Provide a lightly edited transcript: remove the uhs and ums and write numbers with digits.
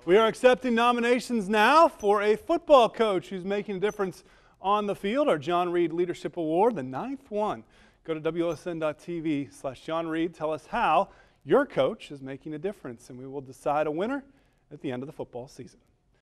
We are accepting nominations now for a football coach who's making a difference on the field. Our John Reed Leadership Award, the 9th one. Go to WOSN.TV/John Reed. Tell us how your coach is making a difference, and we will decide a winner at the end of the football season.